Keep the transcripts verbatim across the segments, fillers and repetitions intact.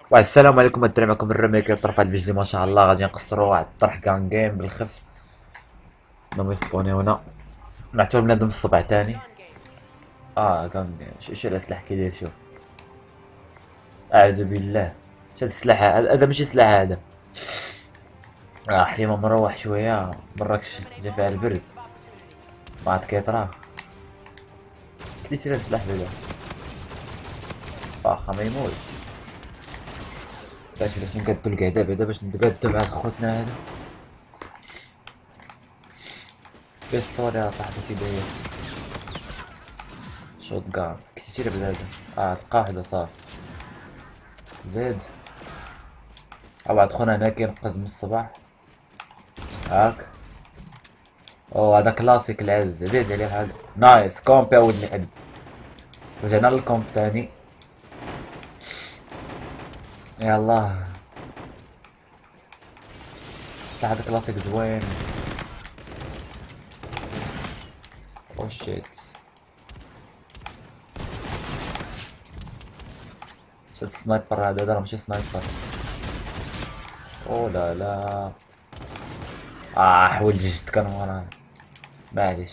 والسلام عليكم الدراري، معكم الرمي كيطرح على الفيديو. ما شاء الله غادي نقصروا واحد الطرح كان جيم بالخف. سناو يسبوني هنا نعتبر بنادم الصبع تاني. اه كان شو شو الاسلحه كيدير؟ شوف، اعوذ بالله. شاد السلاح هذا هذا ماشي سلاح هذا. اه حليمه مروح شويه مراكش جا فيها البرد ما عاد كيطرا. كنتي تشري السلاح بعدا واخا ما يموتش. باش باش نقدو القعده بعدا باش نتقدم مع خوتنا هذا. بيستولي يا صاحبي كي داير شوت كان كتير بهذا. اه تلقى وحده صافي زيد. ابعد خونا هنا كينقز من الصباح هاك. او هذا كلاسيك العز، زيد عليه حاجه. نايس كومبي اول لعب. رجعنا للكومب تاني. يلا سلاح هذا كلاسيك زوين. او شيت شو السنايبر هذا؟ هذا ماشي سنايبر. او لا لا. اه حول جد كان ورانا معليش.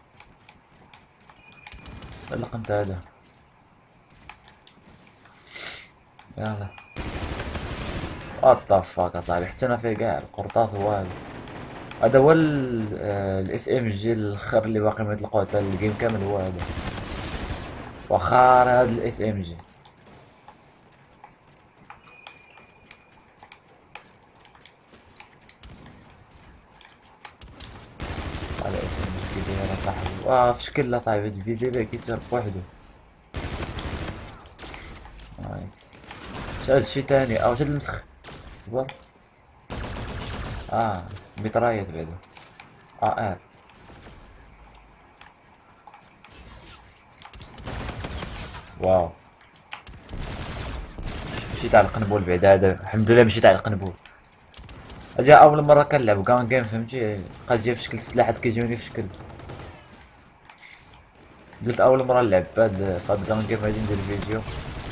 طلق انت هذا. يلا وات فاك اصاحبي، حتى انا في كاع القرطاس هو هذا. هذا هو الاس ام جي الاخر اللي باقي ما يطلقوه حتى الجيم كامل هو هذا. وخار هذا الاس ام جي. على اس ام جي كي داير صاحبي. واه في شكل لا صاحبي هاد الفيزي باه كيتجرب بوحدو. نايس. شاد شي تاني او شاد المسخ. صبر. اه ميترايت بعدا. اه ار. واو مشيت على القنبول بعدا. هذا الحمد لله مشيت على القنبول. اجا اول مره كنلعب كان جيم فهمتي، لقيت جاي في شكل السلاحات كيجوني في شكل. قلت اول مره نلعب بهاد فهاد كان جيم غادي ندير فيديو.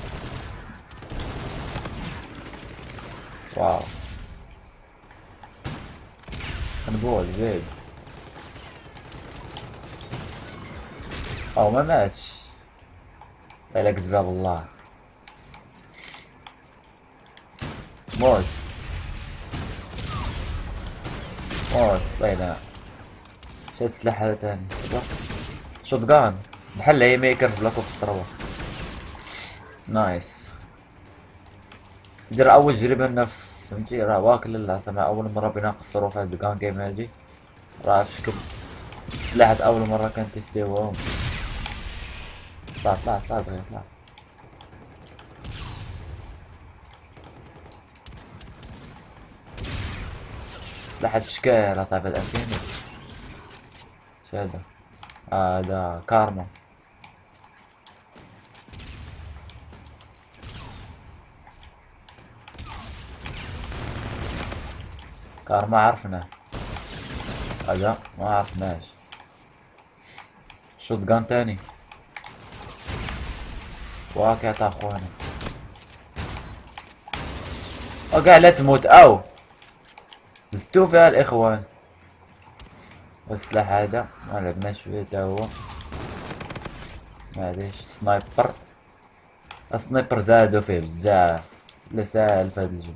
واو قنبول زيد. او ما ماتش. على كذبه بالله. موت موت والله لا. شاد السلاح هذا تاني شوت جان بحال هي ميكر في بلاك اوبس تروا. نايس. دير اول تجربه لنا فهمتي، راه واكل العصا. اول مره بينا نقصروا في هاد الكان جيم هادي. راه في شكل سلاحات اول مره كنتيستيوهم. طلع طلع طلع دغيا طلع. سلاحات في شكال اصاحبي هاد عرفتيني. شادا هذا كارما. كارما عرفنا. هذا ما عرفناش. شوت جان تاني. واقع تاع اخوانا. وقع لا تموت او زدتو فيها الاخوان. والسلاح هذا ما لعبناش فيه تا هو معليش. سنايبر السنايبر زادو فيه بزاف. لا ساهل في هاد الجو.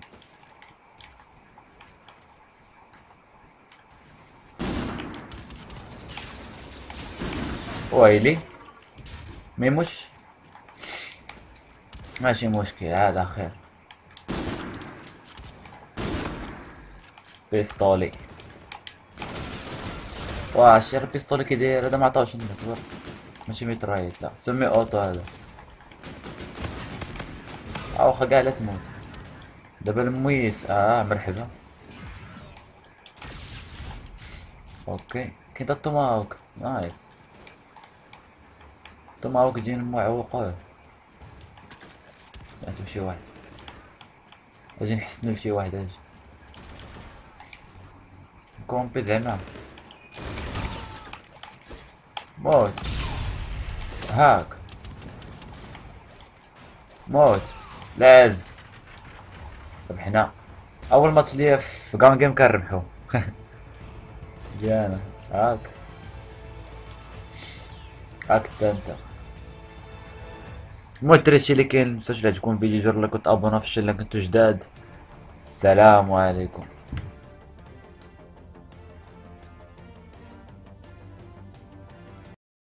ويلي ميموش ماشي مشكل هذا خير. بيستولي. واه شير بيستولي كي داير هذا؟ معطاوش لنا صبر. ماشي ميترايت لا سمي اوتو هذا. اه واخا كاع لا تموت. دابا المميز اه مرحبا. اوكي كاين تا التوماهوك. نايس. التوماهوك يجي معوقوه. نعتب شي واحد. اجي نحسنو لشي واحد. اجي كومبي زعما. موت هاك موت لاز. ربحنا اول ماتش ليا في جان جيم كنربحو. ديانا. هاك هاك انت انت. المهم الدراري هادشي اللي كاين، متنساوش لا تكون فيديو ديروا لايك وتابوناو في الشانل الا كنتو جداد. السلام عليكم.